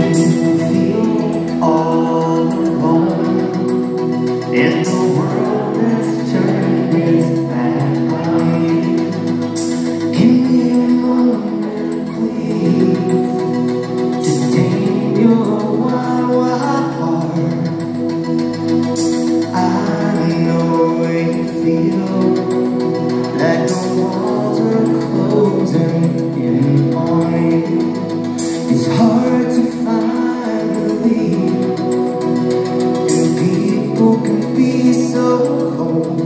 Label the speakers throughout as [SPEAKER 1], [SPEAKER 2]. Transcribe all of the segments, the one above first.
[SPEAKER 1] feel all alone, and the world has turned its back on you. Give me a moment, please, to tame your wild, wild heart. I know you feel like the walls are closing in on you. It's hard to find relief, and people can be so cold.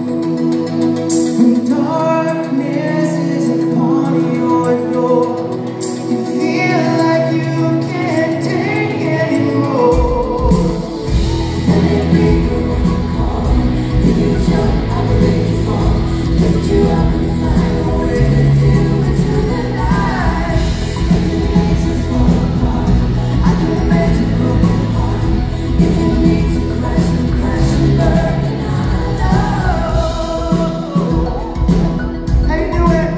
[SPEAKER 1] When darkness is upon your door, you feel like you can't take anymore. Let it be the one you call. If you jump, I will let you fall. Lift you up and find a way to do into the night. If you need to fall apart, I can make you broken heart. If you need to crash and burn, and I know. How you doing?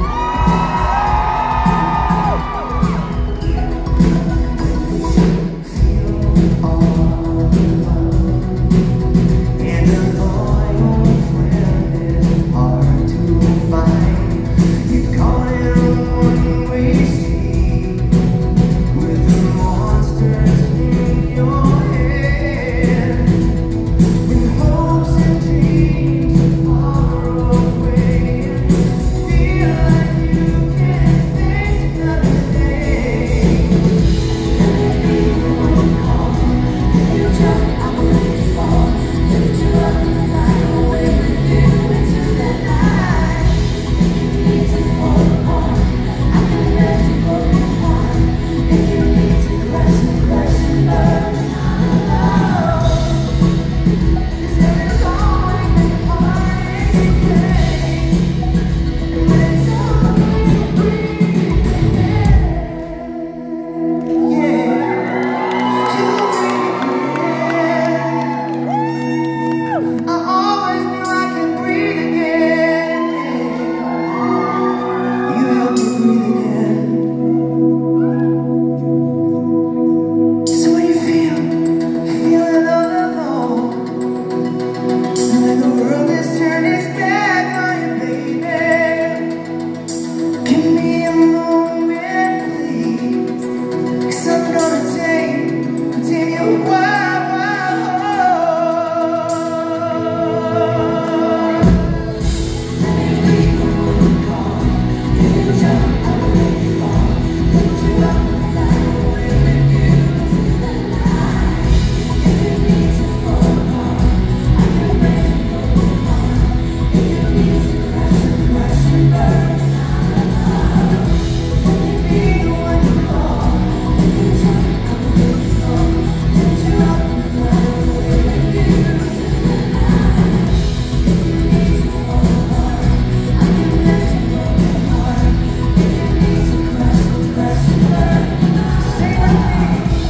[SPEAKER 1] Feel all alone, and a loyal friend is hard to find. You're caught in a one-way street with the monsters in your head. When hopes and dreams are far away, feel like you can't face another day. Let it be the one you call. If you jump, I will let you fall. Lift you up and find a way to do into the night. If you need to fall apart, I can let you broken heart. If you need to crash and burn, and I know. 'Cause there's always been heartache and pain, and when it's over, you breathe again. Yeah, you breathe again. I always knew I could breathe again. You help me breathe again. So when you feeling all alone, and like the world has turned its back on you, baby, give me a moment, please, 'cause I'm gonna tame your wild, wild heart. Let me be the one you call. If you jump, I will let you fall. Lift you up and find a way with you into the night. If you need to fall apart, I can break your broken heart. If you need to crash and burn, I know. Let me be the one you call. If you jump, I will let you fall. Lift you up and find a way with you into the night. If you need to fall apart, I can break your broken heart. If you need to crash and burn, say with me.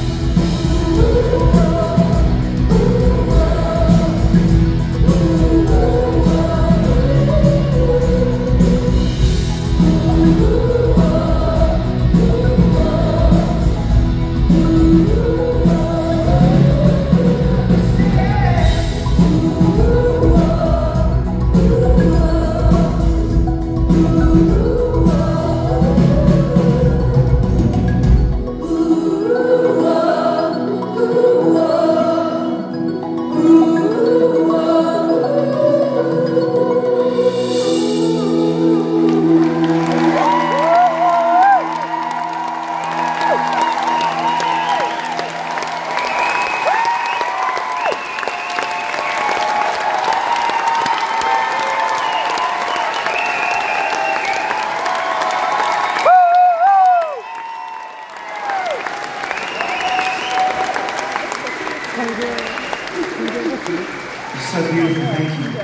[SPEAKER 1] You're so beautiful, thank you.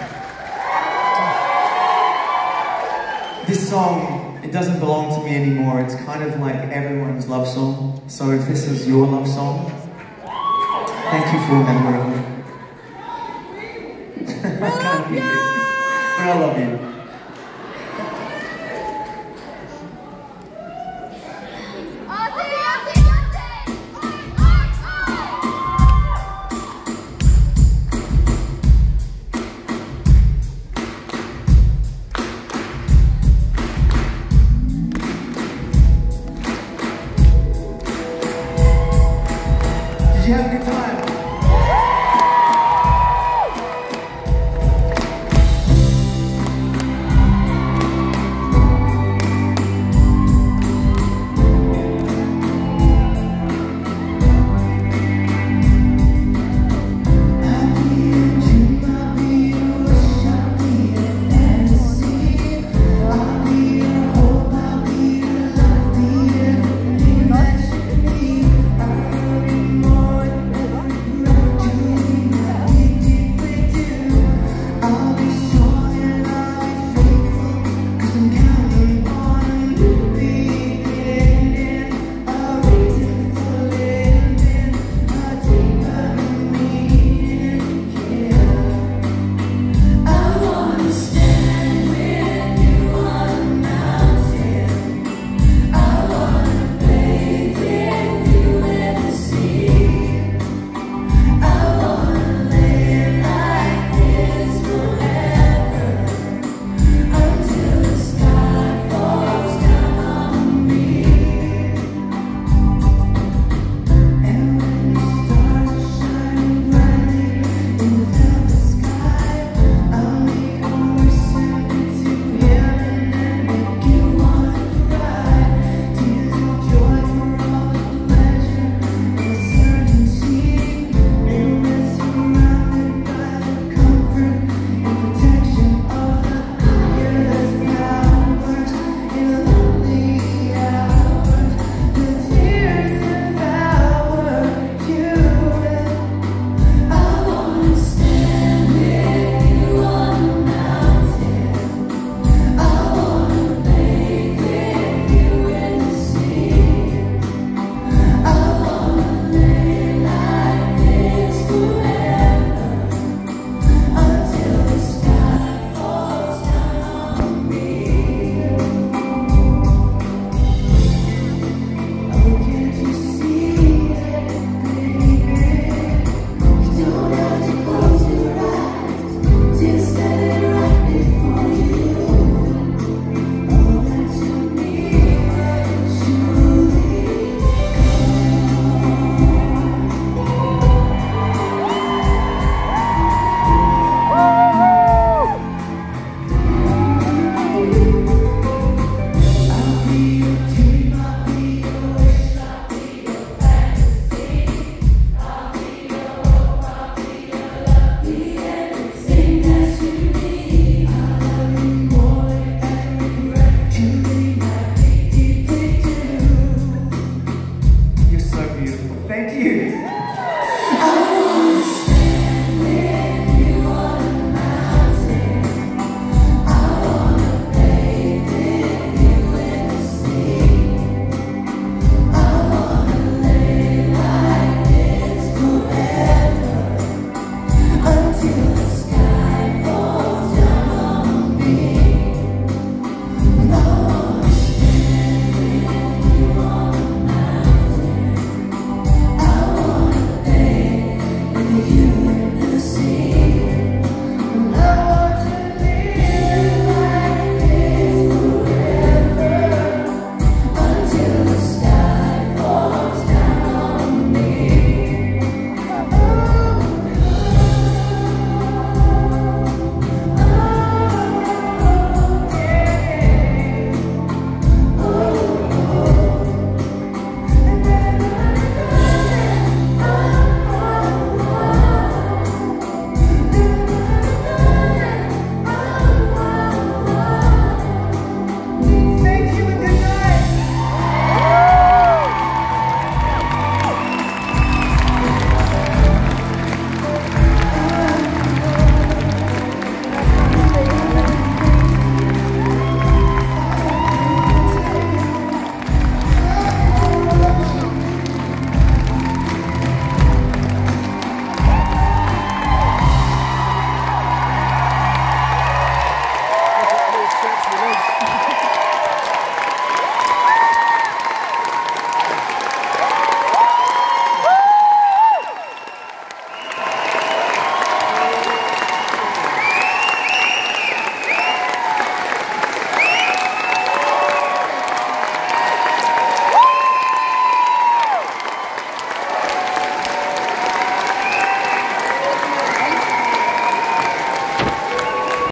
[SPEAKER 1] This song, it doesn't belong to me anymore. It's kind of like everyone's love song. So if this is your love song, thank you for remembering me. I can't hear you, but I love you.
[SPEAKER 2] Aussie, Aussie, Aussie!
[SPEAKER 1] you have a good time? Thank you.